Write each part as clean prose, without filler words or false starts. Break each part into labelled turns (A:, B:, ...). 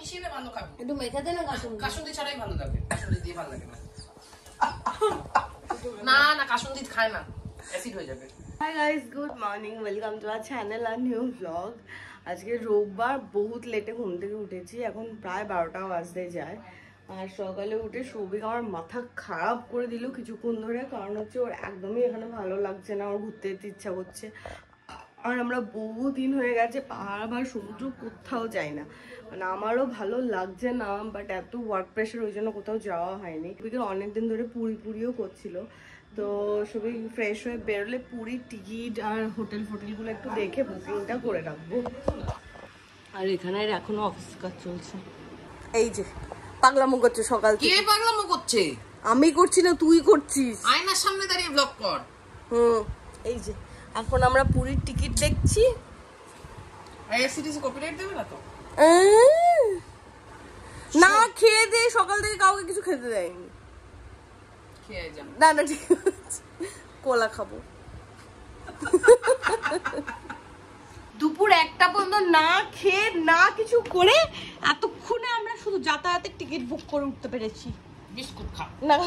A: মিশিয়ে ভালো খাবো।
B: একটু মেখে দে না কাসুন্দি।
A: কাসুন্দি ছাড়াই ভালো লাগে, কাসুন্দি দিয়ে ভালো লাগে না। না না কাসুন্দি খায় না, অ্যাসিড হয়ে যাবে।
B: Hi guys, good morning, welcome to our channel আর নিউ ব্লগ। আজকে রোববার, বহুত লেটে ঘুম থেকে উঠেছি, এখন প্রায় 12টা বাজতে যায়। আর সকালে উঠে সৌভিক আমার মাথা খারাপ করে দিল কিছুক্ষণ ধরে, কারণ হচ্ছে ওর একদমই এখানে ভালো লাগছে না, ওর ঘুরতে যেতে ইচ্ছা করছে। আর আমরা বহুদিন হয়ে গেছে পাহাড় বা সমুদ্র কোথাও যাই না, মানে আমারও ভালো লাগছে না, বাট এত ওয়ার্ক প্রেশার ওই জন্য কোথাও যাওয়া হয়নি। সৌভিকের অনেকদিন ধরে পুরিও করছিল, তো সবাই ফ্রেশ হয়ে বেরোলে পুরীর টিকিট আর হোটেলগুলো একটু দেখে বুকিংটা করে রাখবো। আর এখানে এখনো অফিস কাজ চলছে। এই যে পাগলামো করছে সকাল থেকে।
A: কে পাগলামো করছে?
B: আমি করছি না, তুই করছিস।
A: আয়নার সামনে দাঁড়িয়ে ব্লগ কর।
B: এই যে এখন আমরা পুরীর টিকিট দেখছি।
A: আইআরসিটিসি কপিরাইট দেবে না তো?
B: না খেয়ে দে, সকাল থেকে কাউকে কিছু খেতে দেয়নি।
A: খেয়ে যা।
B: না না ঠিক আছে, কোলা খাবো। দুপুর 1টা পর্যন্ত না খেয়ে না কিছু করে এতক্ষণে আমরা শুধু যাতায়াতের টিকিট বুক করে উঠতে পেরেছি।
A: বিস্কুট খা
B: না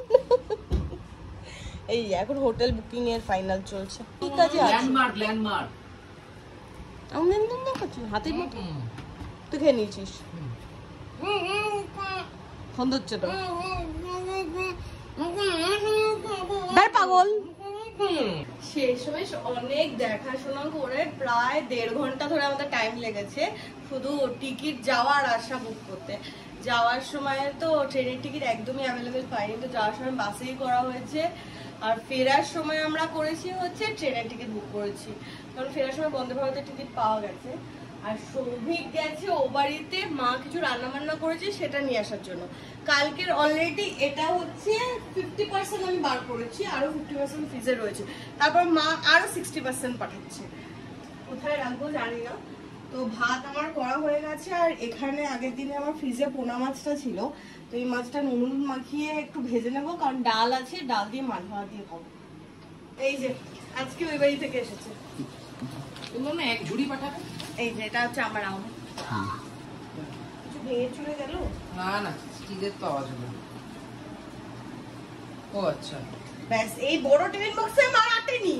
B: এই এখন হোটেল বুকিং এর ফাইনাল চলছে। ঠিক আছে,
A: ল্যান্ডমার্ক
B: আমি না করছি হাতের মতো। তুই খেয়ে নিয়েছিস? সুন্দর হচ্ছে তো পাগল। শেষমেশ অনেক দেখাশোনা করে প্রায় 1.5 ঘন্টা ধরে আমাদের টাইম লেগেছে শুধু টিকিট যাওয়ার আসা বুক করতে। যাওয়ার সময় তো ট্রেনের টিকিট একদমই অ্যাভেলেবেল পাইনি, তো যাওয়ার সময় বাসেই করা হয়েছে। আর ফেরার সময় আমরা করেছি হচ্ছে ট্রেনের টিকিট বুক করেছি, কারণ ফেরার সময় বন্দে ভারতের টিকিট পাওয়া গেছে। আর সৌভিক গেছে ও বাড়িতে, মা কিছু রান্না বান্না করেছে সেটা নিয়ে আসার জন্য। কালকের অলরেডি এটা হচ্ছে 50% আমি বার করেছি, আরো 50% ফ্রিজে রয়েছে, তারপর মা আরো 60% পাঠাচ্ছে। কোথায় রাখবো জানি না। তো ভাত আমার করা হয়ে গেছে, আর এখানে আগের দিনে আমার ফ্রিজে পোনা মাছটা ছিল, তো এই মাছটা নুন মাখিয়ে একটু ভেজে নেবো, কারণ ডাল আছে, ডাল দিয়ে মাছ ভাত দিয়ে খাবো। এই যে আজকে ওই বাড়ি থেকে এসেছে,
A: এক ঝুড়ি পাঠাবে।
B: এই যে এটা হচ্ছে আমার আম। কিছু ভেঙে চলে গেল?
A: না না স্টিলের তো আওয়াজ হলো। ও আচ্ছা,
B: ব্যাস এই বড় টিফিন বক্সে আমার আটেনি,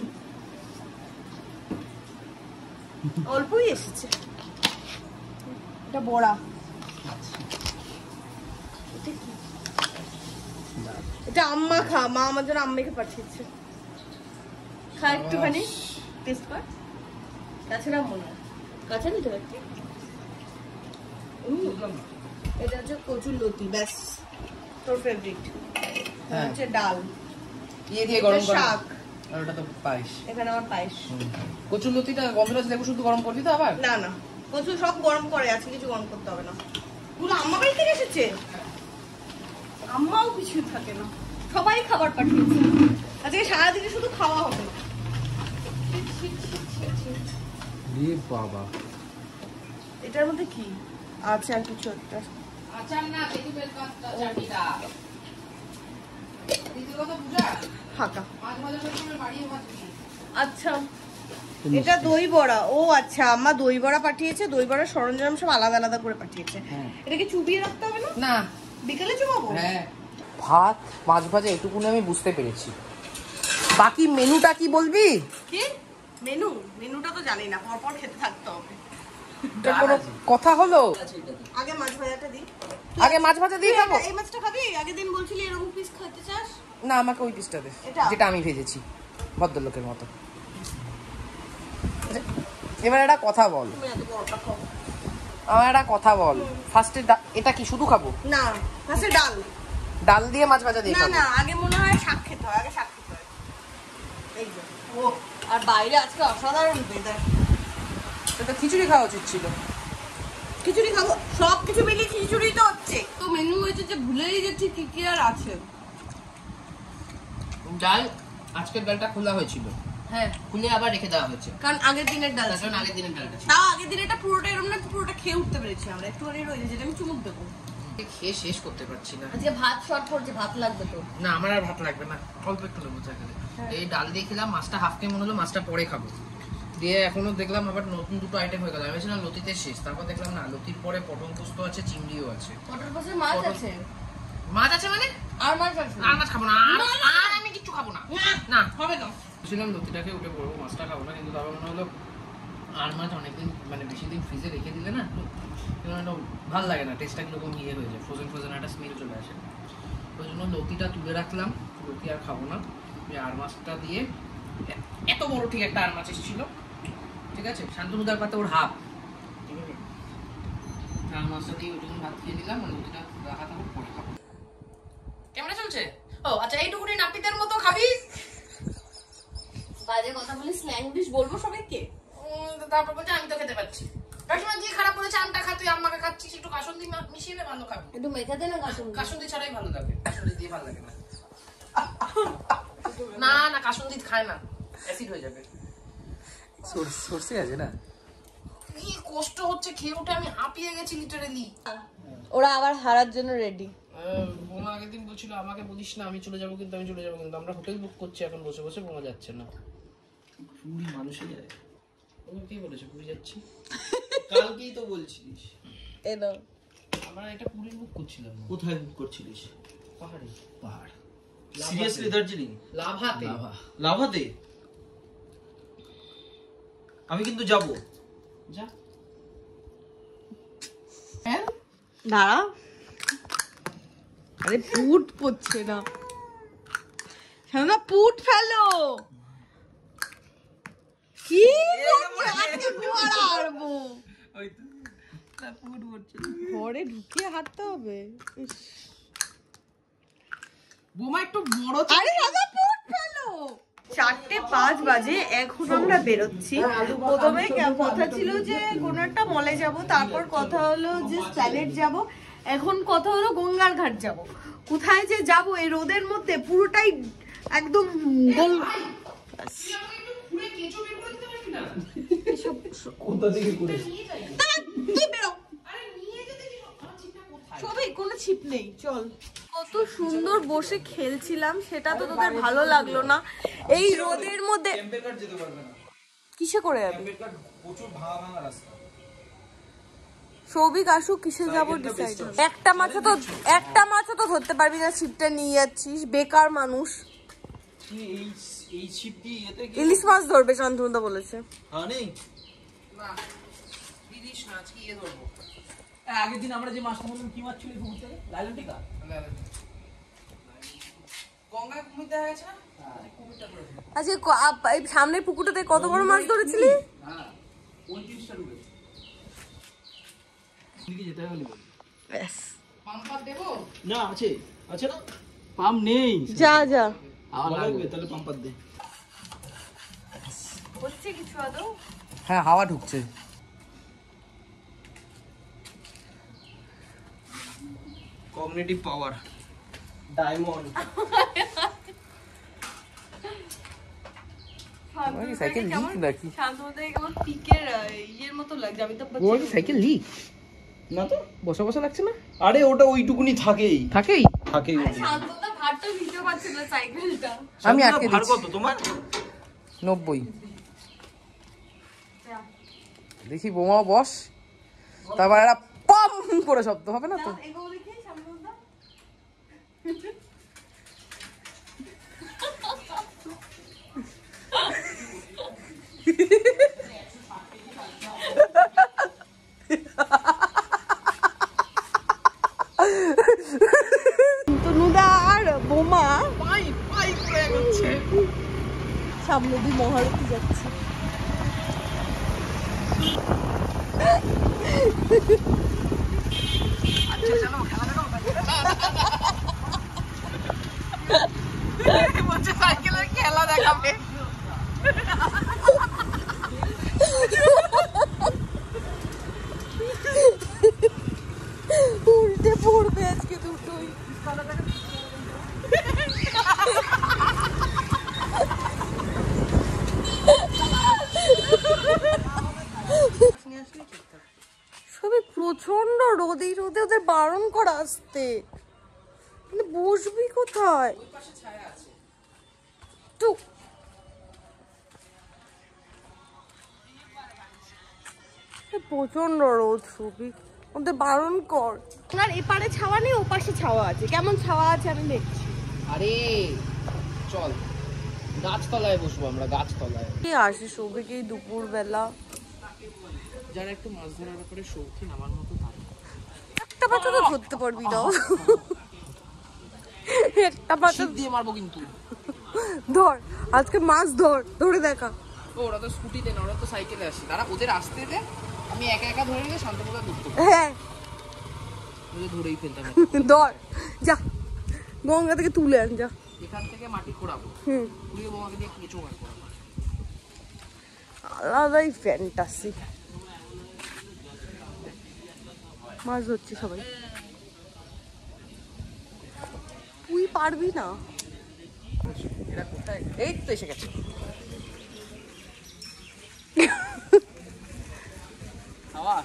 B: অল্পই এসেছে। এটা বড়া, এটা আম্মা খা, মা আমার জন্য আম্মাকে পাঠিয়েছে। খা একটুখানি, টেস্ট কর। কাছে না মনে হয়, কাছে নিতে পারছি। এটা হচ্ছে কচুর লতি, ব্যাস তোর ফেভারিট। হচ্ছে ডাল
A: ইয়ে দিয়ে গরম করা
B: শাক,
A: আর ওটা তো পায়েস।
B: এখানে আমার পায়েস।
A: কচুর লতিটা গন্ধরাজ লেবু শুধু গরম করবি তো আবার?
B: না না, কচু সব গরম করে, আজকে কিছু গরম করতে হবে না। পুরো আম্মা বাড়ি থেকে এসেছে, আম্মাও কিছু থাকে না, সবাই খাবার পাঠিয়েছে। আজকে সারাদিনে শুধু খাওয়া হবে।
A: বাবা
B: এটার মধ্যে কি আছে? আর কিছু একটা
A: আচার না, তেতুলের পাতা চাটনিটা। দ্বিতীয় কথা পূজা
B: ফাঁকা।
A: মাছ ভাজা করে বাড়িয়ে ভাত।
B: আচ্ছা এটা দই বড়া। ও আচ্ছা, আম্মা দই বড়া পাঠিয়েছে, দই বড়ার সরঞ্জাম সব আলাদা আলাদা করে পাঠিয়েছে। এটাকে চুবিয়ে রাখতে হবে না?
A: না
B: বিকেলে চুবাবো।
A: হ্যাঁ, ভাত মাছ ভাজা এটুকুনি আমি বুঝতে পেরেছি, বাকি মেনুটা কি বলবি?
B: কি মেনুটা তো জানি না, পরপর খেতে থাকতে হবে।
A: এটা কোনো কথা হলো?
B: আগে মাছ ভাজাটা দি।
A: আগে মাছ ভাজা দিয়ে খাবো?
B: এই মাছটা খাবি? আগের দিন বলছিলি এরকম পিস খেতে চাস।
A: না, আমাকে ওই পিসটা দে
B: এটা?
A: যেটা আমি ভেজেছি ভদ্রলোকের মতো। এবার একটা কথা বল,
B: তুমি এত বড়টা খাও।
A: আমার একটা কথা বল, ফার্স্টে এটা কি শুধু খাবো?
B: না, ফার্স্টে
A: ডাল দিয়ে মাছ ভাজা দিয়ে
B: না
A: খাবো?
B: না, আগে মনে হয় শাক খেতে হয়, আগে শাক খেতে হয়। এই যে ও, আর বাইরে আজকে অসাধারণ ওয়েদার।
A: এটা খিচুড়ি খাওয়া উচিত ছিল।
B: খিচুড়ি খাবো, সব কিছু মিলিয়ে খিচুড়ি তো হচ্ছে। তো মেনু হয়েছে যে ভুলেই যাচ্ছি কি কি আর আছে।
A: ডাল, আজকের ডালটা খোলা হয়েছিল,
B: হ্যাঁ
A: খুলে আবার রেখে দেওয়া হয়েছে,
B: কারণ আগের দিনের ডাল,
A: কারণ আগের দিনের ডালটা ছিল।
B: তাও আগের দিনেরটা পুরোটা এরকম না, পুরোটা খেয়ে উঠতে পেরেছি আমরা, একটুখানি রয়েছে যেটা আমি চুমুক দেবো।
A: খেয়ে শেষ করতে পারছি না।
B: আজকে ভাত শর্ট পড়ছে, ভাত লাগবে তো?
A: না, আমার আর ভাত লাগবে না, অল্প একটু নেবো। এই ডাল দিয়ে খেলাম, মাছটা হাফ কেমন হলো, মাছটা পরে খাবো। দিয়ে এখনো দেখলাম আবার নতুন দুটো আইটেম হয়ে গেল। আমি ভেবেছিলাম লতিতে শেষ, তারপর দেখলাম না, লতির পরে পটল পোস্ত আছে, চিংড়িও আছে।
B: পটল পোস্তের মাছ আছে?
A: মাছ আছে মানে?
B: আর মাছ আছে?
A: আর মাছ খাবো না, আর আমি কিচ্ছু খাবো না। না হবে না, ছিলাম লতিটাকে উঠে পড়বো, মাছটা খাবো না, কিন্তু তারপর মনে হলো আর মাছ অনেকদিন মানে বেশি দিন ফ্রিজে রেখে দিলে না ভালো লাগে না, টেস্টটা কিরকম ইয়ে হয়ে যায়, ফ্রোজেন ফ্রোজেন একটা স্মেল চলে আসে। ওই জন্য লতিটা তুলে রাখলাম, লতি আর খাবো না। আর মাছটা দিয়ে, এত বড় ঠিক একটা আর মাছ এসেছিল, ঠিক আছে, শান্তনুদার পাতে ওর হাফ, ঠিক আছে, আর মাছটা দিয়ে ওইটুকুন ভাত খেয়ে দিলাম, মানে লতিটা রাখা থাকুক, পরে খাবো। কেমন চলছে? ও আচ্ছা, এইটুকুনি নাপিতের মতো খাবি?
B: বাজে কথা বলি, স্ল্যাং ডিশ বলবো সবাইকে?
A: তারপর বলছে আমি তো খেতে পাচ্ছি। কাশিমা দিয়ে খারাপ করেছে, আমটা খা, তুই আমাকে খাচ্ছিস, একটু কাসুন্দি মিশিয়ে ভালো খাবি।
B: একটু মেখে দে না কাসুন্দি।
A: কাসুন্দি ছাড়াই ভালো লাগে, কাসুন্দি দিয়ে ভালো লাগে না। না না, কাসুন্দি খায় না, অ্যাসিড হয়ে যাবে। সরষে আছে না, কি কষ্ট হচ্ছে খেয়ে উঠে, আমি হাঁপিয়ে গেছি লিটারালি।
B: ওরা আবার হারার জন্য রেডি।
A: বোমা আগের দিন বলছিল আমাকে বলিস না, আমি চলে যাবো, কিন্তু আমি চলে যাবো, কিন্তু আমরা হোটেল বুক করছি এখন বসে বসে, বোমা যাচ্ছে না। পুরী মানুষই যায়, কে বলেছে পুরী যাচ্ছি? কালকেই তো বলছিস।
B: এলো
A: আমরা একটা পুরী বুক করছিলাম।
C: কোথায় বুক করছিলিস?
A: পাহাড়ে।
C: পাহাড়? সিরিয়াসলি? দার্জিলিং?
A: লাভাতে।
C: লাভাতে? আমি কিন্তু যাব।
A: যা। হ্যাঁ?
B: দাঁড়া, আরে পুট পড়ছে না, না পুট ফেলো। কি ঘরে ঢুকিয়ে হাঁটতে হবে?
A: বোমা একটু বড়।
B: আরে দাদা পুট ফেলো। 4:05 বাজে, এখন আমরা বেরোচ্ছি। প্রথমে কথা ছিল যে কোনো একটা মলে যাব, তারপর কথা হলো যে প্ল্যানেট যাব, এখন কথা হলো গঙ্গার ঘাট যাব। কোথায় যে যাব এই রোদের মধ্যে, পুরোটাই একদম গোল। সবই কোনো ছিপ নেই, চল। কত সুন্দর বসে খেলছিলাম, সেটা তো তোদের ভালো লাগলো না এই রোদের মধ্যে। কিসে করে যাবে? সৌভিক আসুক, কিসে যাবো ডিসাইড। একটা মাছও তো ধরতে পারবি না, ছিপটা নিয়ে যাচ্ছিস, বেকার মানুষ। ইলিশ মাছ ধরবে শান্তনুদা বলেছে।
C: আগের দিন আমরা যে মাছটা বললাম, কি মাছ ছিল পুকুরতে? লাইলন টিকা?
A: গঙ্গায় কুমির দেখা গেছে না?
B: আচ্ছা, সামনের পুকুরটাতে কত বড় মাছ ধরেছিলি?
C: হ্যাঁ, 29টা ডুবে। দিকে যেতে হবে বল।
B: ব্যাস,
A: পাম্পার দেবো
C: না? আছে না, পাম্প নেই।
B: যা যা
C: লাগবে, তাহলে পাম্পার দে।
B: হচ্ছে কিছু আদৌ?
A: হ্যাঁ, হাওয়া ঢুকছে।
C: Cognitive power, diamond.
A: Cycle leak নাকি?
B: শান্তনুদা কেমন পিকের ইয়ের মতো লাগছে, আমি তো
A: ওর কি সাইকেল লিক?
C: না তো,
A: বসা বসা লাগছে না?
C: আরে ওটা ওইটুকুনি থাকেই।
B: শান্তনুদা ভারটা ভিডিও পাচ্ছে না সাইকেলটা।
A: আমি আটকে
C: ভার
A: দিচ্ছি।
C: কত তোমার?
A: 90। দেখি বোমা বস, তারপর একটা পাম করে শব্দ হবে না তো?
B: এগো দেখি শান্তনুদা। শান্তনুদা আর বোমা
A: পাই করে এগোচ্ছে।
B: সামনে দিয়ে মহারতী যাচ্ছে।
A: আচ্ছা চলো বলছে সাইকেলের খেলা দেখাবে।
B: উল্টে পড়বে আজকে দুটোই। সবই প্রচন্ড রোদ, এই রোদে ওদের বারণ করা আসতে, মানে বসবি কোথায়? প্রচন্ড রোদ সুবিক, ওদের বারণ কর। আপনার এপারে ছাওয়া নেই, ওপাশে ছাওয়া আছে। কেমন ছাওয়া আছে আমি দেখছি।
A: আরে চল গাছতলায় বসবো আমরা, গাছতলায়।
B: কি আসে সুবিক এই দুপুর বেলা?
A: যারা একটু মাছ ধরার ব্যাপারে শৌখিন আমার মতো তারা।
B: একটা মাছ তো ধরতে পারবি না। একটা মাছ
A: দিয়ে মারবো কিন্তু।
B: ধর, আজকে মাছ ধর, ধরে দেখা।
A: ওরা তো স্কুটিতে না, ওরা তো সাইকেলে আসে। তারা ওদের আসতে দে, আমি একা একা ধরে নিলে শান্তনুদা ধরতে পারবো।
B: হ্যাঁ
A: ওদের ধরেই ফেলতাম।
B: ধর, যা গঙ্গা থেকে তুলে আন, যা।
A: এখান থেকে মাটি খোঁড়াবো, পুড়িয়ে বোমাকে দিয়ে কেঁচো বার করাবো।
B: আলাদাই ফ্যান্টাসি। মাছ ধরছে সবাই। তুই পারবি না?
A: এরা কোথায়? এই তো এসে গেছে। আওয়াজ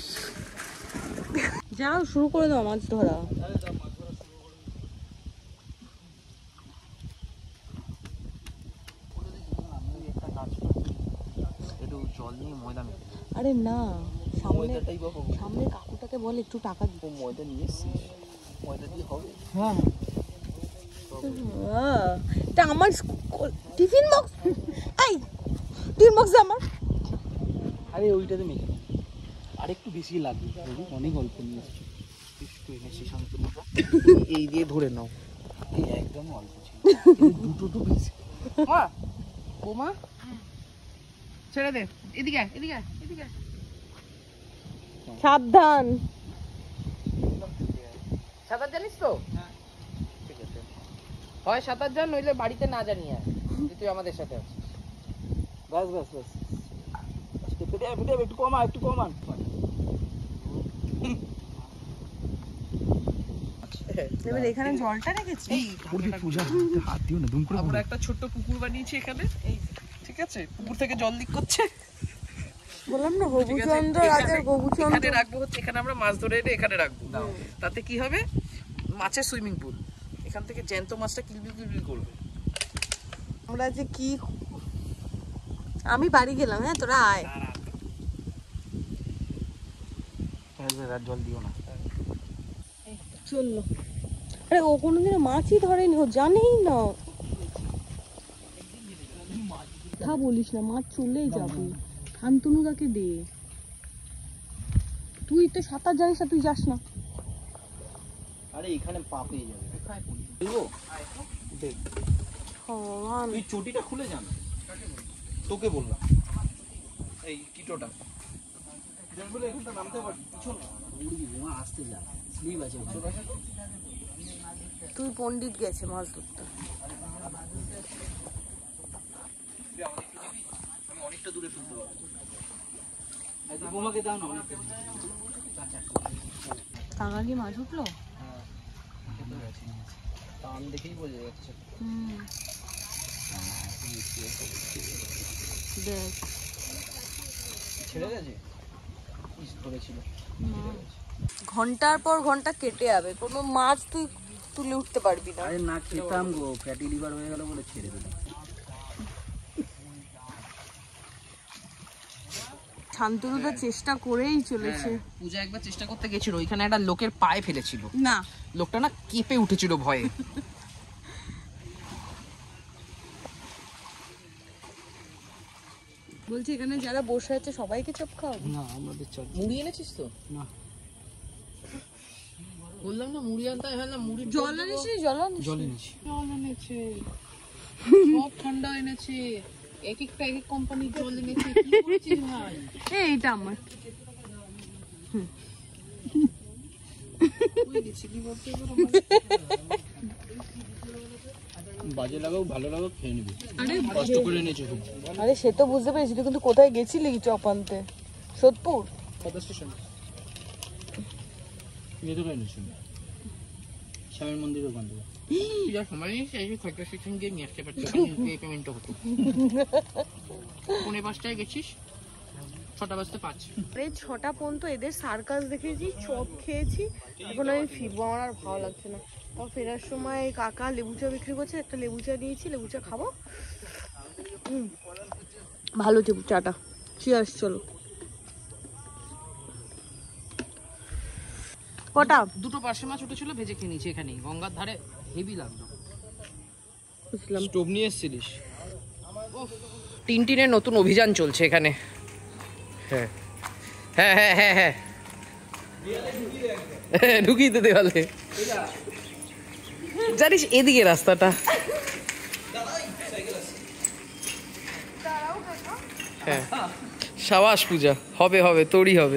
B: যাও, শুরু করে দাও মাছ ধরা।
A: একটু জল নিয়ে ময়দা মেখে।
B: আরে না, সামনে
A: ময়দাটাই বা হবে।
B: সামনে কাকুটাকে বল একটু টাকা দিতে।
A: ময়দা নিয়ে এসছিস, ময়দা দিয়ে হবে?
B: হ্যাঁ, তা আমার টিফিন বক্স, এই টিফিন বক্স আমার।
C: আরে ওইটাতে মেখে আর একটু বেশি লাগবে, অনেক অল্প নিয়ে এসছি। একটু এনেছি শান্তনুদা,
A: এই দিয়ে ধরে নাও।
C: এই একদম অল্প ছিল, দুটো তো বেশি।
A: মা, বোমা ছেড়ে দে। এদিকে আয়, এদিকে আয়, এদিকে আয়।
B: সাবধান।
A: সাঁতার জানিস তো? ঠিক আছে, হয় সাঁতার জান, নইলে বাড়িতে না জানি আর তুই আমাদের সাথে আছিস।
C: বাস বাস বাস, একটু কমান, একটু কমান।
B: এবার এখানে জলটা রেখেছি।
A: এই
C: হাত দিও না, দুম করে।
A: আমরা একটা ছোট্ট পুকুর বানিয়েছি এখানে, এই ঠিক আছে, পুকুর থেকে জল লিক করছে।
B: বললাম না,
A: ঠিক আছে,
B: হবুচন্দ্র রাজার হবুচন্দ্র।
A: এখানে রাখবো হচ্ছে, এখানে আমরা মাছ ধরে এনে এখানে রাখবো। তাতে কি হবে, মাছের সুইমিং পুল। এখান থেকে জ্যান্ত মাছটা কিলবিল কিলবিল করবে।
B: আমরা যে কি, আমি বাড়ি গেলাম। হ্যাঁ, তোরা আয়।
C: জল দিও না।
B: চললো। আরে ও কোনোদিনও মাছই ধরেনি, ও জানেই না। কথা বলিস না, মাছ চলেই যাবে। শান্তনুদাকে দে। তুই তো সাঁতার জানিস না, তুই যাস না।
C: আরে এখানে পা পেয়ে যাবে।
B: ভগবান।
C: তুই চটিটা খুলে যান, তোকে বললাম।
A: এই কিটোটা
C: নামতে পারবি, আসতে যা, স্লিপ আছে।
B: তুই পণ্ডিত গেছে মাছ ধরতে।
C: আমি অনেকটা দূরে ফেলতে পারবো। বোমাকে দাও না, অনেকটা
B: কাকা কি মাছ উঠলো?
A: টান দেখেই বোঝা যাচ্ছে।
B: দেখ,
A: ছেড়ে গেছে, ধরেছিল।
B: ঘন্টার পর ঘন্টা কেটে যাবে, কোনো মাছ তুই তুলে উঠতে পারবি না।
C: আরে না খেতাম গো, ফ্যাটি লিভার হয়ে গেল বলে ছেড়ে দিলাম।
B: শান্তনুদা চেষ্টা করেই চলেছে।
A: পূজা একবার চেষ্টা করতে গেছিল, ওইখানে একটা লোকের পায়ে ফেলেছিল।
B: না,
A: লোকটা না কেঁপে উঠেছিল ভয়ে।
B: বলছি এখানে যারা বসে আছে সবাইকে চপ খাওয়াবো?
C: না, আমাদের চল।
A: মুড়ি এনেছিস তো?
C: না,
A: বললাম না মুড়ি আনতে, হ্যাঁ না মুড়ি।
B: জল আনিস? জল আনিস?
C: জল এনেছি।
A: জল এনেছে, সব ঠান্ডা এনেছে, এক একটা এক এক কোম্পানির জল এনেছে। কি করেছিস ভাই?
B: এইটা আমার।
C: বাজে লাগাও ভালো লাগাও খেয়ে নিবি, কষ্ট করে এনেছে খুব।
B: আরে সে তো বুঝতে পেরেছি, তুই কিন্তু কোথায় গেছিলি চপ আনতে? সোদপুর?
A: কত স্টেশন?
C: ইয়ে থেকে এনেছি, শ্যামের মন্দিরের ওখান থেকে।
A: তুই যা সময় নিস, এই কত স্টেশন গিয়ে নিয়ে আসতে পারছিস, পেমেন্টটা হতো। 5:45 গেছিস, 6:05।
B: আরে 6টা পর্যন্ত এদের সার্কাস দেখেছি, চপ খেয়েছি, এখন আমি ফিরবো, আমার আর ভালো লাগছে না। তাও ফেরার সময় কাকা লেবু চা বিক্রি করছে, একটা লেবু চা নিয়েছি, লেবু চা খাবো। ভালো লেবু চাটা। চিয়ার্স, চলো। ওটা
A: দুটো পার্শে মাছ উঠেছিল, ভেজে খেয়ে নিয়েছি এখানেই গঙ্গার ধারে, হেভি লাগলো।
B: বুঝলাম।
C: স্টোভ নিয়ে এসেছিলিস?
A: টিনটিনের নতুন অভিযান চলছে এখানে। হ্যাঁ হ্যাঁ হ্যাঁ হ্যাঁ হ্যাঁ ঢুকিয়ে দে দেওয়ালে। জানিস এদিকে রাস্তাটা, হ্যাঁ সাবাস পূজা, হবে হবে তোরই হবে।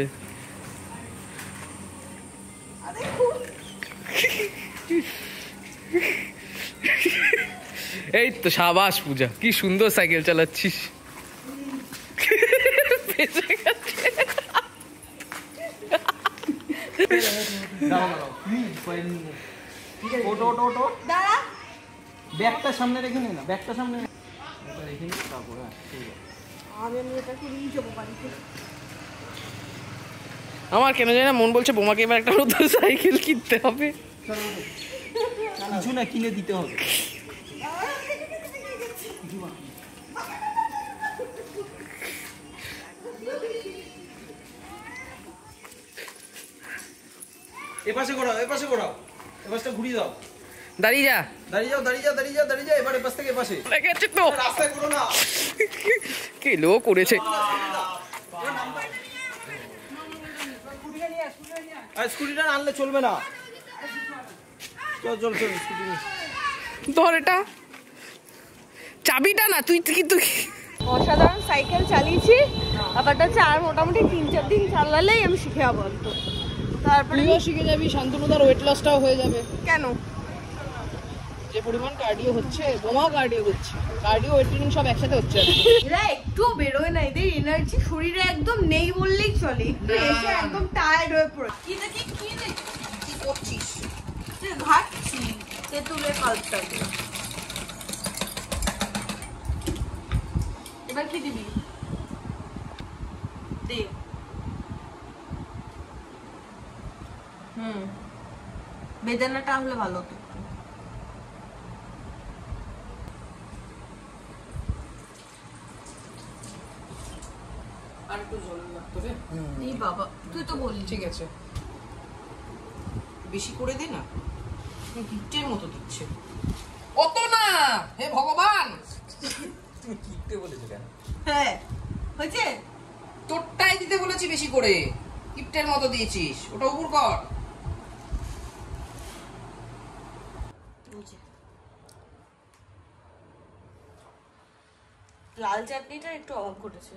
A: এই তো সাবাস পূজা, কি সুন্দর সাইকেল চালাচ্ছিস।
C: ব্যাগটা সামনে রেখে নে না, ব্যাগটা সামনে
A: আমার কেন জানি না মন বলছে বোমাকে এবার একটা নতুন সাইকেল কিনতে হবে।
C: কিছু না কিনে দিতে হবে। এপাশে ঘোরাও, এপাশে ঘোরাও, এপাশটা ঘুরিয়ে দাও।
A: দাঁড়িয়ে যা,
C: দাঁড়িয়ে যাও, দাঁড়িয়ে যাও, দাঁড়িয়ে যাও, দাঁড়িয়ে যাও। এবার এপাশ থেকে এপাশে
A: লেগেছে তো,
C: রাস্তায় ঘুরো না।
A: কি লো করেছে।
C: আর স্কুটিটা আনলে চলবে না। চল চল চল, স্কুটি নিয়ে।
A: ধর এটা, চাবিটা না, তুই কিন্তু
B: অসাধারণ সাইকেল চালিয়েছি। ব্যাপারটা হচ্ছে আর মোটামুটি 3-4 দিন চালালেই আমি শিখে যাবো। তো তারপরে
A: তুইও শিখে যাবি, শান্তনুদার ওয়েট লসটাও হয়ে যাবে।
B: কেন?
A: যে পরিমাণ কার্ডিও হচ্ছে, বোমাও কার্ডিও হচ্ছে, কার্ডিও ওয়েট ট্রেনিং সব একসাথে হচ্ছে।
B: এরা একটু বেরোয় না, এদের এনার্জি শরীরে একদম নেই বললেই চলে। একটু এসে একদম টায়ার্ড হয়ে পড়ে। কি দেখি কি করছিস? ঘাটছি তেঁতুলের পাল্পটা। এবার কি দিবি? দে। বেদানাটা হলে ভালো হতো।
A: আর একটু জল লাগতো রে।
B: এই বাবা, তুই তো বললি।
A: ঠিক আছে, বেশি করে দে না, গিফটের মতো দিচ্ছে। অত না, হে ভগবান।
C: তুমি কিনতে বলেছো কেন?
B: হ্যাঁ হয়েছে।
A: তোরটাই দিতে বলেছি বেশি করে, গিফটের মতো দিয়েছিস, ওটা উপর কর।
B: লাল চাটনিটা একটু অভাব ঘটেছে।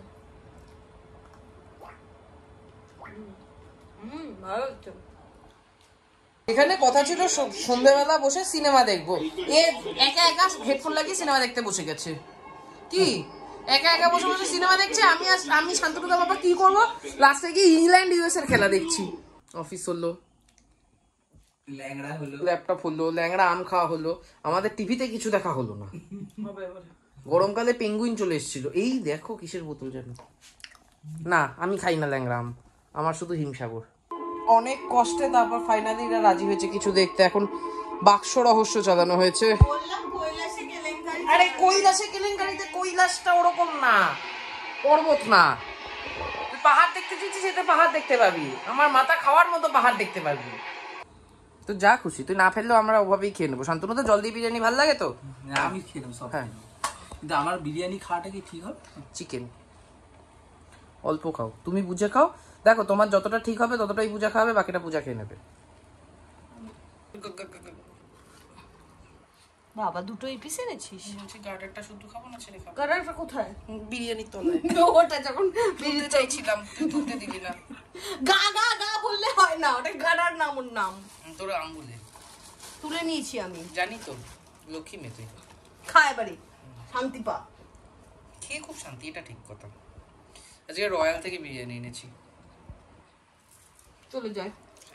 B: ভালো হচ্ছে।
A: এখানে কথা ছিল সন্ধ্যেবেলা বসে সিনেমা দেখবো, এ একা একা হেডফোন লাগিয়ে সিনেমা দেখতে বসে গেছে। কি একা একা বসে বসে সিনেমা দেখছে, আমি শান্তনুদা বাবা কি করবো, লাস্টে গিয়ে ইংল্যান্ড ইউএস এর খেলা দেখছি। অফিস হলো,
C: ল্যাংড়া হলো,
A: ল্যাপটপ হলো, ল্যাংড়া আম খাওয়া হলো, আমাদের টিভিতে কিছু দেখা হলো না। গরমকালে পেঙ্গুইন চলে এসেছিল। এই দেখো কিসের বোতল যেন, না আমি খাই না ল্যাংড়া আম, আমার শুধু হিমসাগর। অনেক কষ্টে তারপর ফাইনালি এরা রাজি হয়েছে কিছু দেখতে। এখন বাক্স রহস্য চালানো হয়েছে। আরে কৈলাসে কেলেঙ্কারিতে, কৈলাসটা ওরকম না, পর্বত না। তুই পাহাড় দেখতে চেয়েছিস, সেটা পাহাড় দেখতে পাবি, আমার মাথা খাওয়ার মতো পাহাড় দেখতে পারবি। তো যা খুশি, তুই না ফেললেও আমরা ওভাবেই খেয়ে নেবো। শান্তনু তো জল দিয়ে বিরিয়ানি ভালো লাগে তো?
C: আমি খেয়ে নেবো সব।
A: হ্যাঁ,
C: কিন্তু আমার বিরিয়ানি খাওয়াটা কি ঠিক হবে?
A: চিকেন অল্প খাও, তুমি বুঝে খাও। দেখো তোমার যতটা ঠিক হবে ততটাই পূজা খাবে, বাকিটা পূজা খেয়ে নেবে।
B: বাবা দুটোই পিস এনেছিস?
A: বলছি গার্ডারটা শুধু খাবো না, ছেড়ে খাবো।
B: গাড়ারটা কোথায়?
A: বিরিয়ানির তলায়।
B: ওটা যখন
A: তুলতে চাইছিলাম, তুই তুলতে দিলি না।
B: গা গা গা বললে হয় না, ওটা গাড়ার নাম, ওর নাম।
A: তোর আঙ্গুলে
B: তুলে নিয়েছি আমি,
A: জানি তো, লক্ষ্মী মেয়ে তুই।
B: খা এবারে, শান্তি পা।
A: খেয়ে খুব শান্তি, এটা ঠিক কথা। আজকে রয়্যাল থেকে বিরিয়ানি এনেছি।
B: চলে যায়,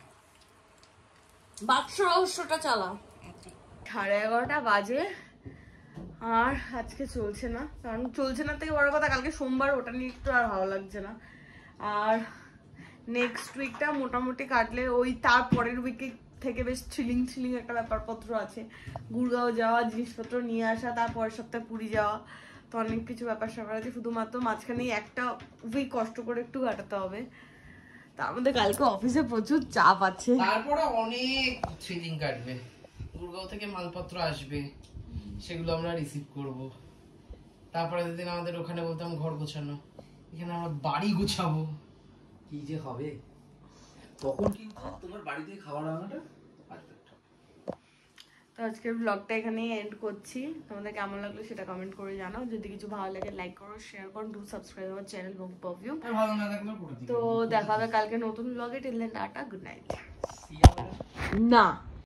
B: বাক্স রহস্যটা চালা। 11:30 বাজে আর আজকে চলছে না। কারণ চলছে না থেকে বড় কথা, কালকে সোমবার, ওটা নিয়ে একটু আর ভালো লাগছে না। আর নেক্সট উইকটা মোটামুটি কাটলে ওই তার পরের উইকে থেকে বেশ থ্রিলিং একটা ব্যাপারপত্র আছে। গুড়গাঁও যাওয়া, জিনিসপত্র নিয়ে আসা, তার পরের সপ্তাহে পুরী যাওয়া, তো অনেক কিছু ব্যাপার স্যাপার আছে। শুধুমাত্র মাঝখানে একটা উইক কষ্ট করে একটু কাটাতে হবে। তার মধ্যে কালকে অফিসে প্রচুর চাপ আছে।
A: তারপরে অনেক থ্রিলিং কাটবে, গুরগাঁও থেকে মালপত্র আসবে, সেগুলো আমরা রিসিভ করব। তারপরে যেদিন আমাদের ওখানে বলতাম ঘর গোছানো, এখানে আমরা বাড়ি গোছাবো।
C: কি যে হবে তখন, কিন্তু তোমার বাড়িতে খাওয়া দাওয়াটা পারফেক্ট হবে।
B: তো আজকের ব্লগটা এখানেই এন্ড করছি। তোমাদের কেমন লাগলো সেটা কমেন্ট করে জানাও। যদি কিছু ভালো লাগে লাইক করো, শেয়ার করো, ডু সাবস্ক্রাইব আমার চ্যানেল বং পারফিউম।
A: ভালো না লাগলেও করে দিও।
B: তো দেখা হবে কালকে নতুন ব্লগে। টিল দেন টাটা, গুড নাইট।
C: See you.
B: না